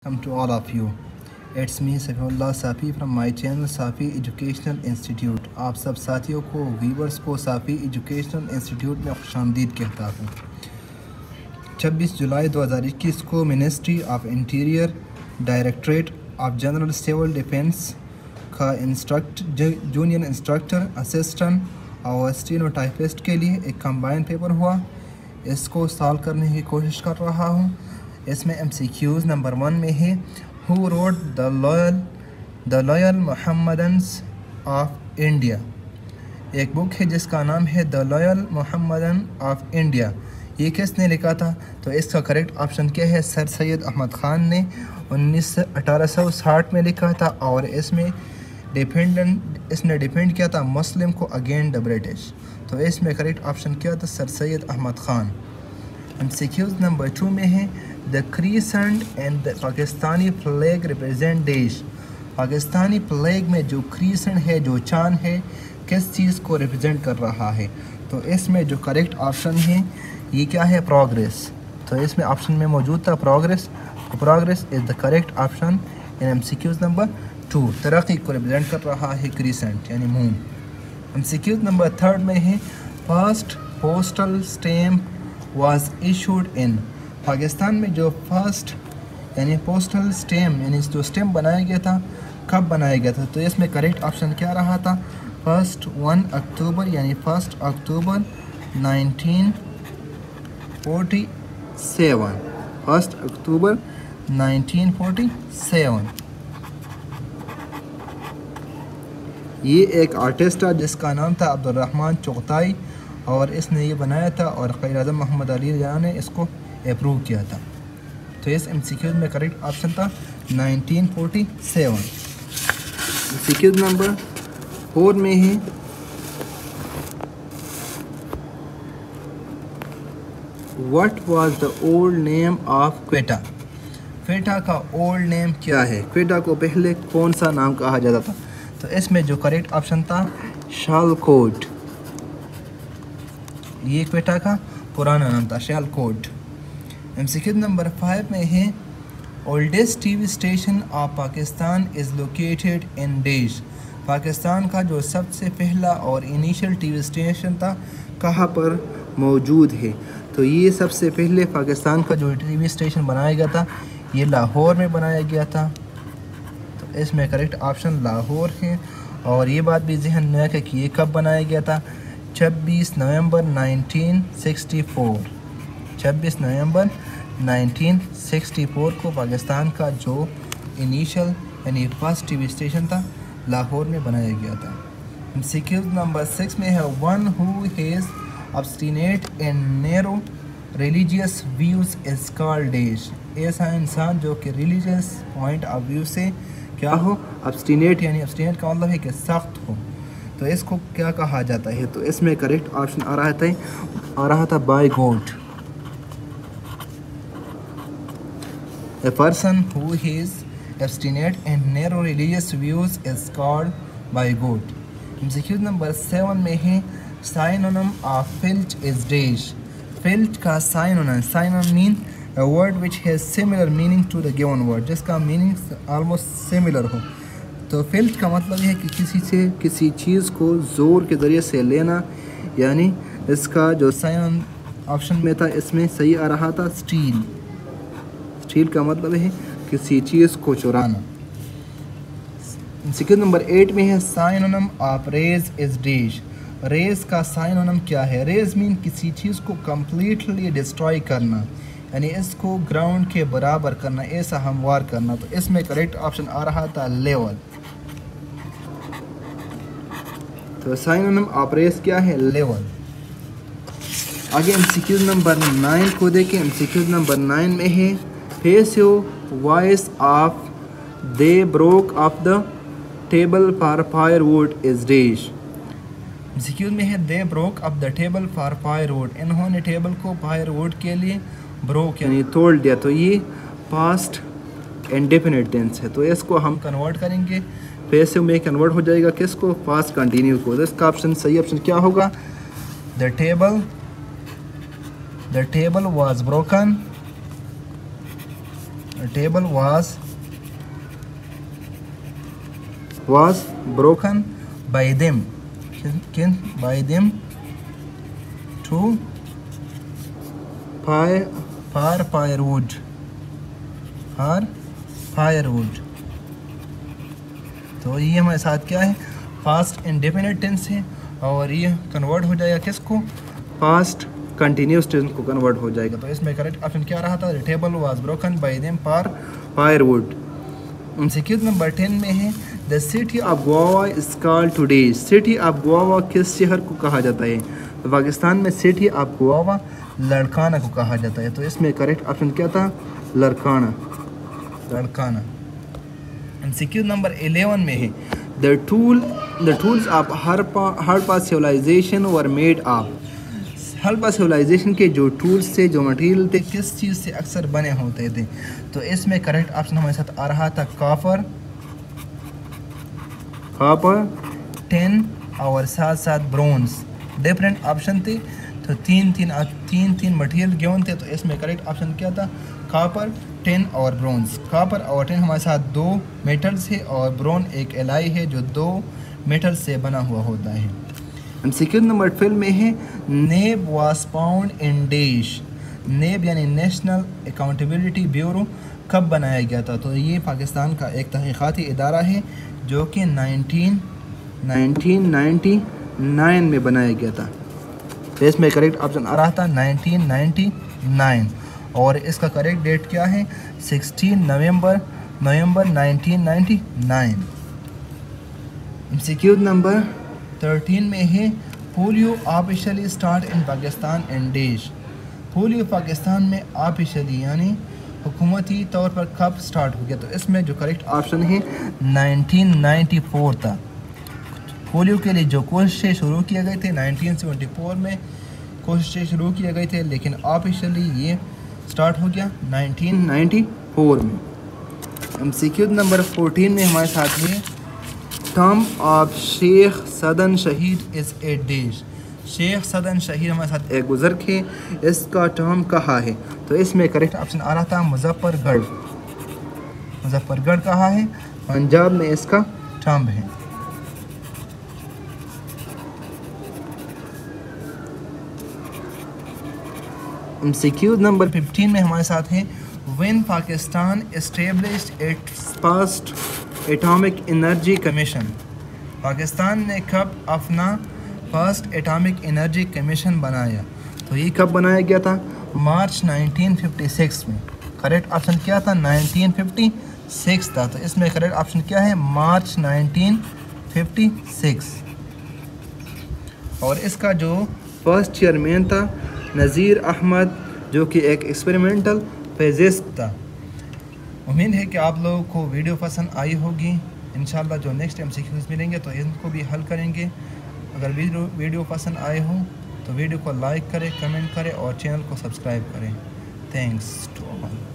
Welcome to all of you. It's me Safiullah Safi from my channel Safi Educational Institute. आप सब साथियों को viewers को साफ़ी educational institute में खुशामदीद कहता हूँ। 26 जुलाई 2021 को ministry of interior directorate of general civil defence का जूनियर इंस्ट्रक्टर असिस्टेंट और स्टेनोटाइपिस्ट के लिए एक कंबाइन पेपर हुआ। इसको सॉल्व करने की कोशिश कर रहा हूँ। इसमें MCQs नंबर 1 में है who wrote the loyal Mohammedans of India. एक बुक है जिसका नाम है the loyal Mohammedan of India. ये किसने लिखा था? तो इसका करेक्ट ऑप्शन क्या है? सर सैयद अहमद ख़ान ने 1860 में लिखा था और इसने डिफेंड किया था मुस्लिम को अगेंस्ट द ब्रिटिश। तो इसमें करेक्ट ऑप्शन क्या था? Sir Syed Ahmad Khan. MCQs number 2 में है the crescent and the Pakistani flag represent dash. Pakistani flag में जो क्रीसेंट है, जो चांद है, किस चीज़ को रिप्रेजेंट कर रहा है? तो इसमें जो करेक्ट ऑप्शन है ये क्या है? प्रोग्रेस। तो इसमें ऑप्शन में मौजूद था progress. Progress is the correct option in MCQs number 2। तरक्की को रिप्रेजेंट कर रहा है क्रीसेंट यानी मून। MCQs नंबर 3 में है first postal stamp was issued in. Pakistan में जो फर्स्ट यानी पोस्टल स्टैम्प यानी जो स्टैम्प बनाया गया था, कब बनाया गया था? तो इसमें करेक्ट ऑप्शन क्या रहा था? 1 अक्टूबर यानी 1 अक्टूबर 1947। 1 अक्टूबर 1947। ये एक आर्टिस्ट था जिसका नाम था अब्दुर्रहमान चुगताई और इसने ये बनाया था और क़ायद-ए-आज़म मोहम्मद अली जिन्ना ने इसको अप्रूव किया था। तो इस MCQ में करेक्ट ऑप्शन था 1947। MCQ नंबर 4 में है what was the old name of Quetta. Quetta का ओल्ड नेम क्या है? क्वेटा को पहले कौन सा नाम कहा जाता था? तो इसमें जो करेक्ट ऑप्शन था शालकोट। ये क्वेटा का पुराना नाम था शालकोट। MCQ नंबर 5 में है oldest TV station of Pakistan is located in dash. Pakistan का जो सबसे पहला और इनिशियल TV स्टेशन था कहाँ पर मौजूद है? तो ये सबसे पहले पाकिस्तान का जो TV स्टेशन बनाया गया था ये लाहौर में बनाया गया था। तो इसमें करेक्ट ऑप्शन लाहौर है। और ये बात भी जहन में रखें कि ये कब बनाया गया था? 26 नवंबर 1964। 26 नवंबर 1964 को पाकिस्तान का जो इनिशियल यानी फर्स्ट TV स्टेशन था लाहौर में बनाया गया था। MCQ नंबर 6 में है one who has obstinate in narrow religious views is called dash. ऐसा इंसान जो कि रिलीजियस पॉइंट ऑफ व्यू से क्या हो? ऑब्स्टिनेट यानी ऑब्स्टिनेट का मतलब है कि सख्त हो। तो इसको क्या कहा जाता है? तो इसमें करेक्ट ऑप्शन आ रहा था by God. A person who is obstinate in narrow religious views is called by God. MCQ number 7 में है synonym of filch is dash. Filch का synonym mean a word which has similar meaning to the given word, जिसका meaning almost similar हो। तो filch का मतलब यह है कि किसी चीज़ को ज़ोर के ज़रिए से लेना, यानी इसका जो साइन ऑप्शन में था इसमें सही आ रहा था स्टील। स्टील का मतलब है किसी चीज़ को चुराना। MCQ नंबर 8 में है synonym of rage is dash. Rage का साइनोनिम क्या है? रेज मीन किसी चीज़ को कम्प्लीटली डिस्ट्रॉय करना, यानी इसको ग्राउंड के बराबर करना, ऐसा हमवार करना। तो इसमें करेक्ट ऑप्शन आ रहा था लेवल। तो साइनोनिम ऑफ रेस क्या है? लेवल। आगे MCQ नंबर 9 को देखें। MCQ नंबर 9 में है passive voice of they broke off the table for firewood is dash. MCQ में है they broke off the table for firewood. इन्होंने टेबल को फायरवुड के लिए ब्रोक यानी तोड़ दिया। तो ये पास्ट इंडेफिनिट टेंस है। तो इसको हम कन्वर्ट करेंगे, पैसिव में कन्वर्ट हो जाएगा किसको? पास्ट कंटिन्यू को। तो इसका ऑप्शन सही ऑप्शन क्या होगा? The table was broken table was broken by them to for firewood तो ये हमारे साथ क्या है, पास्ट इंडेफिनिट टेंस है और ये कन्वर्ट हो जाएगा किसको, पास्ट कंटिन्यूस टेंस को कन्वर्ट हो जाएगा। तो इसमें करेक्ट ऑप्शन क्या रहा था, the table was broken by them for firewood. MCQ number 10 में है, the city of Goa is called today. City of Goa किस शहर को कहा जाता है, तो पाकिस्तान में सिटी ऑफ गोवा लड़काना को कहा जाता है। तो इसमें करेक्ट ऑप्शन क्या था, लड़काना। एमसीक्यू नंबर 11 में है, the tools of Harappa civilisation were made of. Harappa civilisation के जो टूल्स थे, जो मटेरियल थे, किस चीज़ से अक्सर बने होते थे। तो इसमें करेक्ट ऑप्शन हमारे साथ आ रहा था कॉपर, टिन और साथ साथ ब्रोंज। डिफरेंट ऑप्शन थे, तो तीन मटेरियल गिवन थे। तो इसमें करेक्ट ऑप्शन क्या था, कॉपर, टिन और ब्रोंज। कॉपर और टिन हमारे साथ दो मेटल्स है और ब्रोन एक एलाई है जो दो मेटल्स से बना हुआ होता है। एमसीक्यू नंबर 12 में है, नेब वाज फाउंड इन देश। नेब यानी नेशनल अकाउंटेबिलिटी ब्यूरो कब बनाया गया था। तो ये पाकिस्तान का एक तहकीकाती इदारा है जो कि 1999 में बनाया गया था। तो इसमें करेक्ट ऑप्शन आ रहा था 1999 और इसका करेक्ट डेट क्या है, 16 नवंबर 1999। एमसीक्यू नंबर 13 में है, polio officially start in Pakistan and dash. Polio Pakistan में ऑफिशियली यानी हुकूमती तौर पर कब स्टार्ट हो गया। तो इसमें जो करेक्ट ऑप्शन है 1994 था। पोलियो के लिए जो कोशिशें शुरू किए गए थे 1974 में कोशिशें शुरू किए गए थे, लेकिन ऑफिशियली ये स्टार्ट हो गया 1994 में। एमसीक्यू नंबर 14 में हमारे साथ में, टर्म ऑफ शेख सदन शहीद इज़ ए डिश। शेख सदन शहीद हमारे साथ एक बुजुर्ग है, इसका टर्म कहाँ है। तो इसमें करेक्ट ऑप्शन आ रहा था मुजफ्फरगढ़ कहाँ है, पंजाब में इसका टर्म है। एमसीक्यू नंबर 15 में हमारे साथ है, when Pakistan established its first atomic energy commission. Pakistan ने कब अपना फर्स्ट एटॉमिक एनर्जी कमीशन बनाया। तो ये कब बनाया गया था, मार्च 1956 में। करेक्ट ऑप्शन क्या था, 1956 था। तो इसमें करेक्ट ऑप्शन क्या है, मार्च 1956। और इसका जो फर्स्ट चेयरमैन था नज़ीर अहमद, जो कि एक एक्सपेरिमेंटल फिजिस्ट था। उम्मीद है कि आप लोगों को वीडियो पसंद आई होगी। इंशाल्लाह जो नेक्स्ट एमसीक्यूज़ मिलेंगे तो इनको भी हल करेंगे। अगर वीडियो पसंद आए हो तो वीडियो को लाइक करें, कमेंट करें और चैनल को सब्सक्राइब करें। Thanks to all.